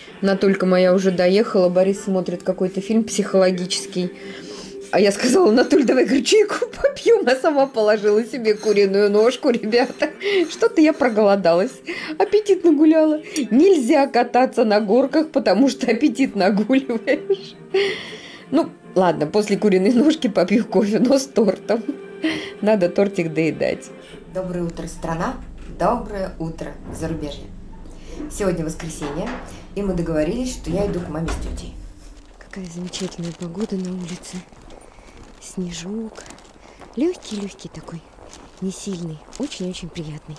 Натулька моя уже доехала, Борис смотрит какой-то фильм психологический. А я сказала: Натуль, давай, говорю, чайку попьем. А сама положила себе куриную ножку, ребята. Что-то я проголодалась. Аппетит нагуляла. Нельзя кататься на горках, потому что аппетит нагуливаешь. Ну, ладно, после куриной ножки попью кофе, но с тортом. Надо тортик доедать. Доброе утро, страна. Доброе утро, зарубежье. Сегодня воскресенье, и мы договорились, что я иду к маме с тетей. Какая замечательная погода на улице. Снежок. Легкий-легкий такой. Не сильный. Очень-очень приятный.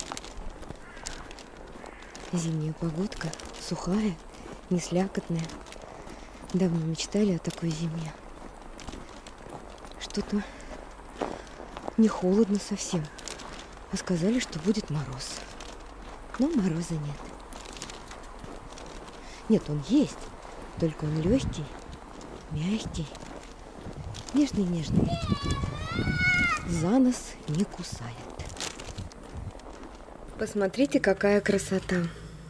Зимняя погодка. Сухая, не слякотная. Давно мечтали о такой зиме. Что-то не холодно совсем. А сказали, что будет мороз. Но мороза нет. Нет, он есть. Только он легкий, мягкий. Нежный-нежный. За нос не кусает. Посмотрите, какая красота.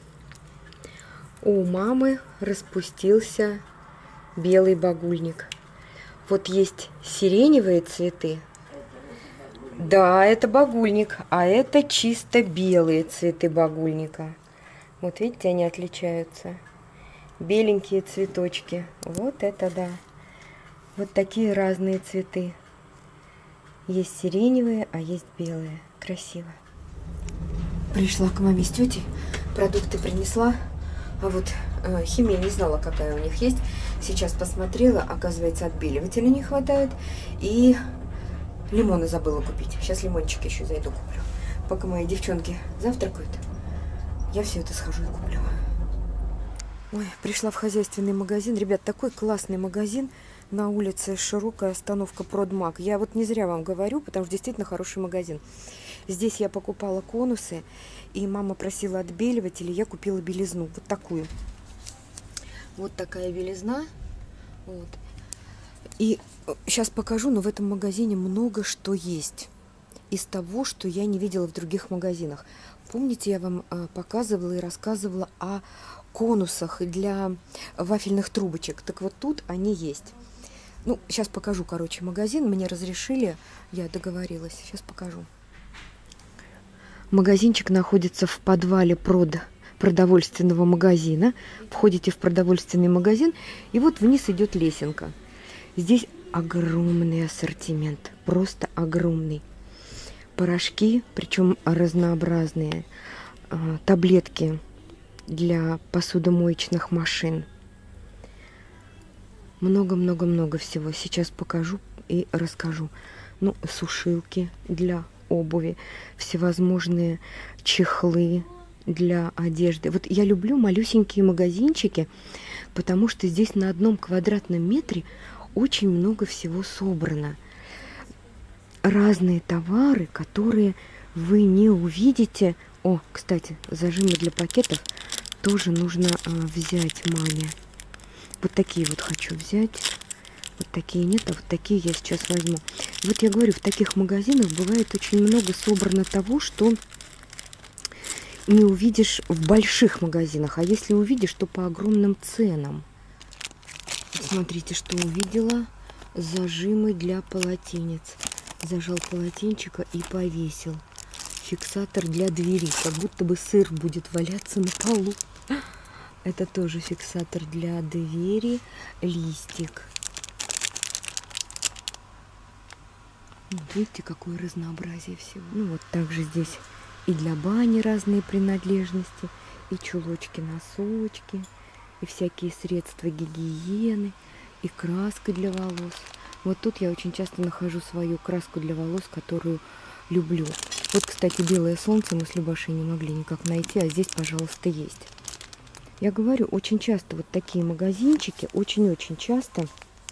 У мамы распустился белый багульник. Вот есть сиреневые цветы. Да, это багульник, а это чисто белые цветы багульника. Вот видите, они отличаются. Беленькие цветочки. Вот это да. Вот такие разные цветы. Есть сиреневые, а есть белые. Красиво. Пришла к маме с тетей, продукты принесла, а вот химия не знала, какая у них есть. Сейчас посмотрела, оказывается, отбеливателя не хватает, и лимоны забыла купить. Сейчас лимончик еще зайду куплю. Пока мои девчонки завтракают, я все это схожу и куплю. Ой, пришла в хозяйственный магазин. Ребят, такой классный магазин. На улице широкая остановка Продмаг. Я вот не зря вам говорю, потому что действительно хороший магазин. Здесь я покупала конусы, и мама просила отбеливатель, и я купила белизну. Вот такую. Вот такая белизна. Вот. И сейчас покажу, но в этом магазине много что есть. Из того, что я не видела в других магазинах. Помните, я вам показывала и рассказывала о конусах для вафельных трубочек. Так вот тут они есть. Ну, сейчас покажу, короче, магазин. Мне разрешили, я договорилась. Сейчас покажу. Магазинчик находится в подвале продовольственного магазина. Входите в продовольственный магазин, и вот вниз идет лесенка. Здесь огромный ассортимент, просто огромный. Порошки, причем разнообразные, таблетки для посудомоечных машин. Много-много-много всего. Сейчас покажу и расскажу. Ну, сушилки для обуви, всевозможные чехлы для одежды. Вот я люблю малюсенькие магазинчики, потому что здесь на одном квадратном метре очень много всего собрано. Разные товары, которые вы не увидите. О, кстати, зажимы для пакетов тоже нужно взять маме. Вот такие вот хочу взять. Вот такие нет, а вот такие я сейчас возьму. Вот я говорю, в таких магазинах бывает очень много собрано того, что не увидишь в больших магазинах. А если увидишь, то по огромным ценам. Смотрите, что увидела. Зажимы для полотенец. Зажал полотенчика и повесил. Фиксатор для двери. Как будто бы сыр будет валяться на полу. Это тоже фиксатор для двери. Листик. Вот видите, какое разнообразие всего. Ну вот также здесь и для бани разные принадлежности. И чулочки, носочки. И всякие средства гигиены. И краска для волос. Вот тут я очень часто нахожу свою краску для волос, которую люблю. Вот, кстати, белое солнце мы с Любашей не могли никак найти, а здесь, пожалуйста, есть. Я говорю, очень часто вот такие магазинчики, очень-очень часто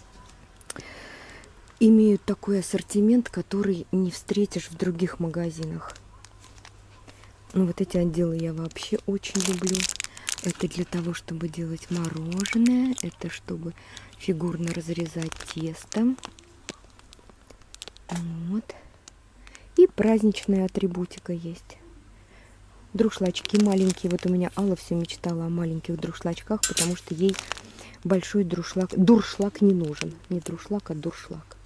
имеют такой ассортимент, который не встретишь в других магазинах. Ну, вот эти отделы я вообще очень люблю. Это для того, чтобы делать мороженое, это чтобы фигурно разрезать тесто. Вот. И праздничная атрибутика есть. Друшлачки маленькие. Вот у меня Алла все мечтала о маленьких друшлачках, потому что ей большой дуршлаг не нужен. Не друшлаг, а дуршлаг.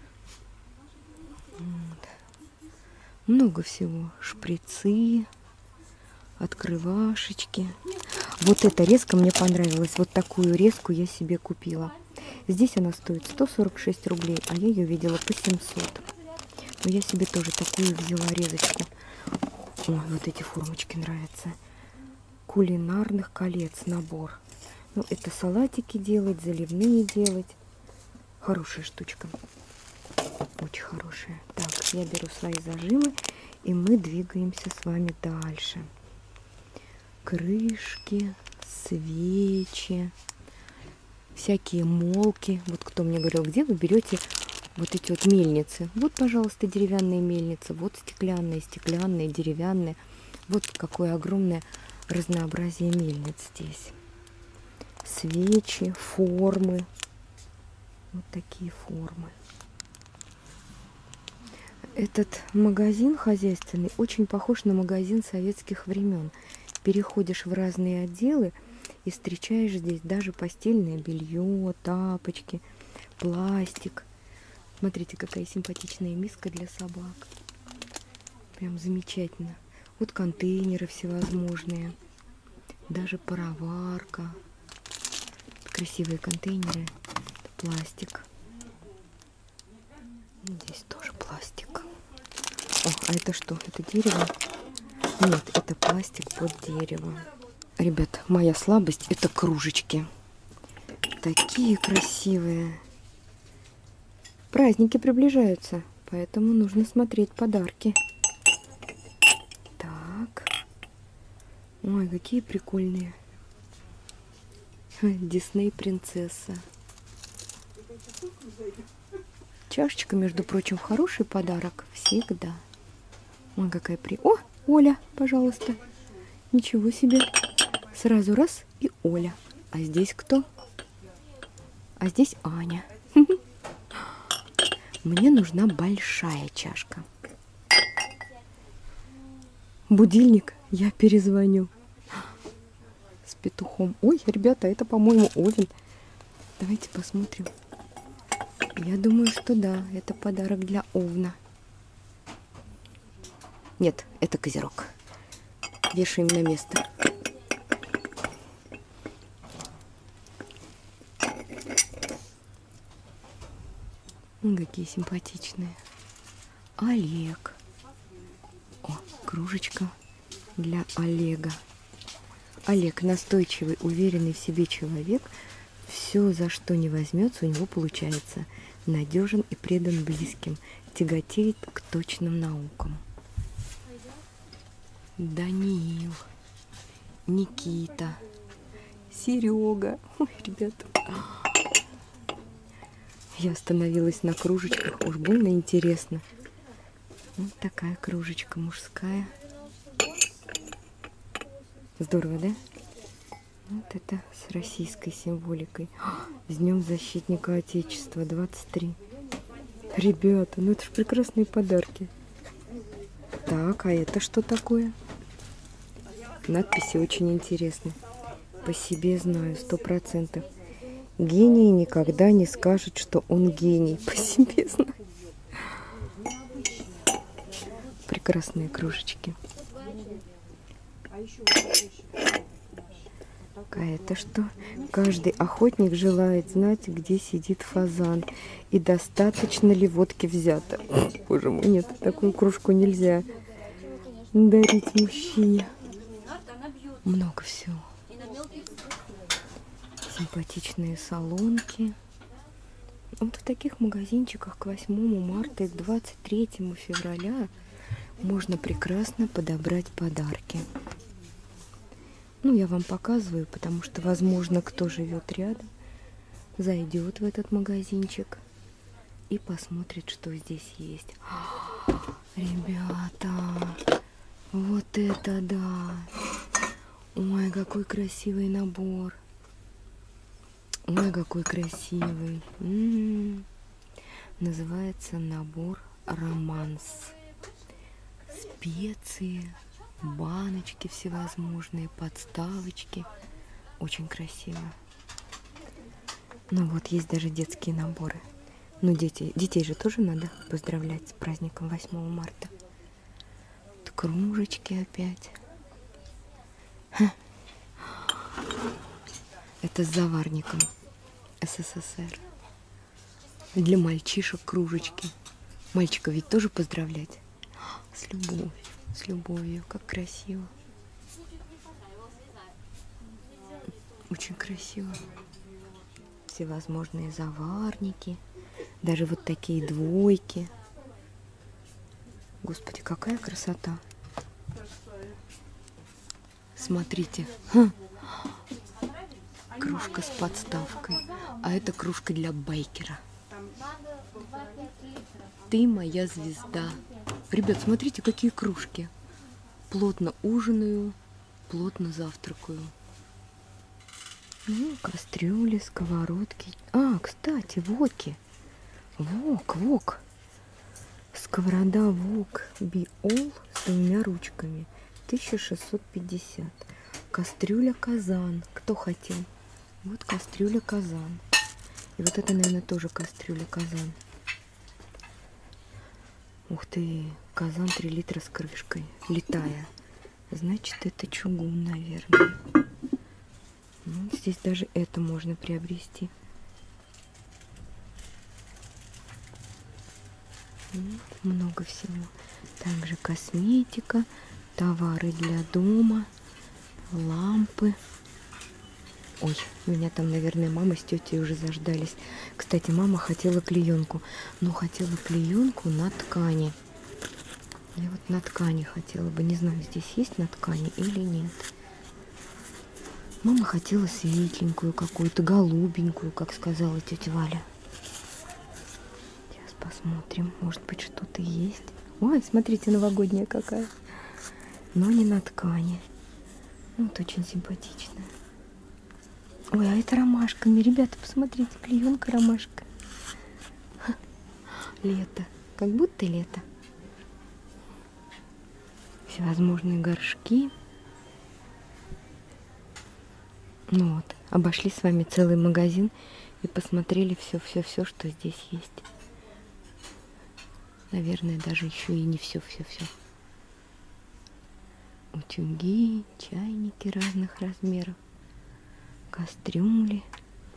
Вот. Много всего. Шприцы, открывашечки. Вот эта резка мне понравилась. Вот такую резку я себе купила. Здесь она стоит 146 рублей, а я ее видела по 700. Но я себе тоже такую взяла резочку. Ой, вот эти формочки нравятся. Кулинарных колец набор. Ну, это салатики делать, заливные делать. Хорошая штучка. Очень хорошая. Так, я беру свои зажимы, и мы двигаемся с вами дальше. Крышки, свечи, всякие молки. Вот кто мне говорил, где вы берете вот эти вот мельницы. Вот, пожалуйста, деревянные мельницы. Вот стеклянные, деревянные. Вот какое огромное разнообразие мельниц здесь. Свечи, формы. Вот такие формы. Этот магазин хозяйственный очень похож на магазин советских времен. Переходишь в разные отделы и встречаешь здесь даже постельное белье, тапочки, пластик. Смотрите, какая симпатичная миска для собак. Прям замечательно. Вот контейнеры всевозможные. Даже пароварка. Красивые контейнеры. Это пластик. Здесь тоже пластик. О, а это что? Это дерево? Нет, это пластик под дерево. Ребят, моя слабость — это кружечки. Такие красивые. Праздники приближаются, поэтому нужно смотреть подарки. Так. Ой, какие прикольные. Дисней принцесса. Чашечка, между прочим, хороший подарок. Всегда. Ой, какая О, Оля, пожалуйста. Ничего себе. Сразу раз и Оля. А здесь кто? А здесь Аня. Мне нужна большая чашка. Будильник, я перезвоню. С петухом. Ой, ребята, это, по-моему, Овен. Давайте посмотрим. Я думаю, что да, это подарок для Овна. Нет, это Козерог. Вешаем на место. Какие симпатичные. Олег. О, кружечка для Олега. Олег настойчивый, уверенный в себе человек. Все, за что не возьмется, у него получается. Надежен и предан близким. Тяготеет к точным наукам. Даниил. Никита. Серега. Ой, ребята. Я остановилась на кружечках. Уж больно интересно. Вот такая кружечка мужская. Здорово, да? Вот это с российской символикой. С Днем Защитника Отечества 23. Ребята, ну это же прекрасные подарки. Так, а это что такое? Надписи очень интересны. По себе знаю, 100%. Гений никогда не скажет, что он гений. По себе знаю. Прекрасные кружечки. А это что? Каждый охотник желает знать, где сидит фазан. И достаточно ли водки взято. Боже мой, нет, такую кружку нельзя дарить мужчине. Много всего. Симпатичные салонки. Вот в таких магазинчиках к 8 марта и к 23 февраля можно прекрасно подобрать подарки. Ну, я вам показываю, потому что, возможно, кто живет рядом, зайдет в этот магазинчик и посмотрит, что здесь есть. Ребята, вот это да! Ой, какой красивый набор! Ой, какой красивый! Называется набор «Романс». Специи, баночки всевозможные, подставочки. Очень красиво. Ну вот, есть даже детские наборы. Ну, детей же тоже надо поздравлять с праздником 8 марта. Вот кружечки опять. Это с заварником СССР. Для мальчишек кружечки. Мальчика ведь тоже поздравлять. С любовью, как красиво. Очень красиво. Всевозможные заварники. Даже вот такие двойки. Господи, какая красота. Смотрите. Кружка с подставкой. А это кружка для байкера. Ты моя звезда. Ребят, смотрите, какие кружки. Плотно ужинаю, плотно завтракаю. Ну, кастрюли, сковородки. А, кстати, воки. Вок. Сковорода вок Биол с 2 ручками. 1650. Кастрюля-казан. Кто хотел? Вот кастрюля-казан. И вот это, наверное, тоже кастрюля-казан. Ух ты, казан 3 литра с крышкой. Летая. Значит, это чугун, наверное. Ну, здесь даже это можно приобрести. Много всего. Также косметика, товары для дома, лампы. Ой, меня там, наверное, мама с тетей уже заждались. Кстати, мама хотела клеенку. Но хотела клеенку на ткани. Я вот на ткани хотела бы. Не знаю, здесь есть на ткани или нет. Мама хотела светленькую какую-то, голубенькую, как сказала тетя Валя. Сейчас посмотрим. Может быть, что-то есть. Ой, смотрите, новогодняя какая. Но не на ткани. Вот очень симпатичная. Ой, а это ромашками. Ребята, посмотрите, клеенка ромашка. Лето. Как будто лето. Всевозможные горшки. Ну вот, обошли с вами целый магазин и посмотрели все, что здесь есть. Наверное, даже еще и не все. Утюги, чайники разных размеров. Кастрюли.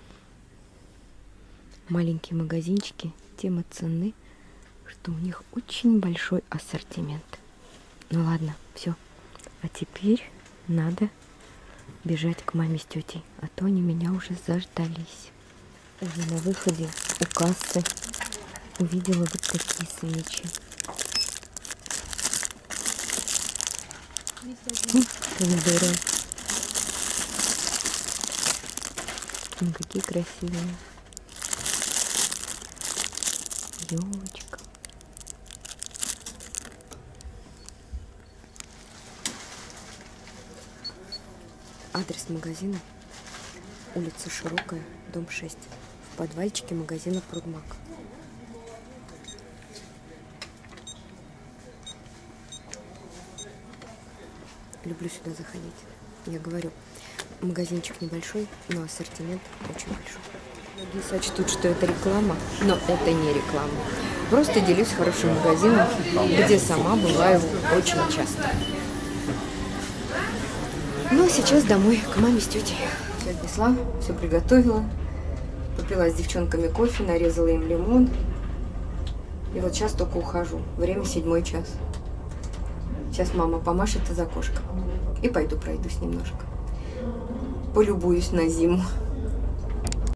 Маленькие магазинчики тем и ценны, что у них очень большой ассортимент. Ну ладно, все. А теперь надо бежать к маме с тетей, а то они меня уже заждались. Уже на выходе у кассы увидела вот такие свечи. Помидоры. Какие красивые. Елочка. Адрес магазина: улица Широкая, дом 6. В подвальчике магазина Прудмаг. Люблю сюда заходить. Я говорю, магазинчик небольшой, но ассортимент очень большой. Многие сочтут, что это реклама, но это не реклама. Просто делюсь хорошим магазином, где сама бываю очень часто. Ну а сейчас домой, к маме с тетей. Все отнесла, все приготовила. Попила с девчонками кофе, нарезала им лимон. И вот сейчас только ухожу. Время 7 час. Сейчас мама помашет из окошка. И пойду пройдусь немножко. Полюбуюсь на зиму.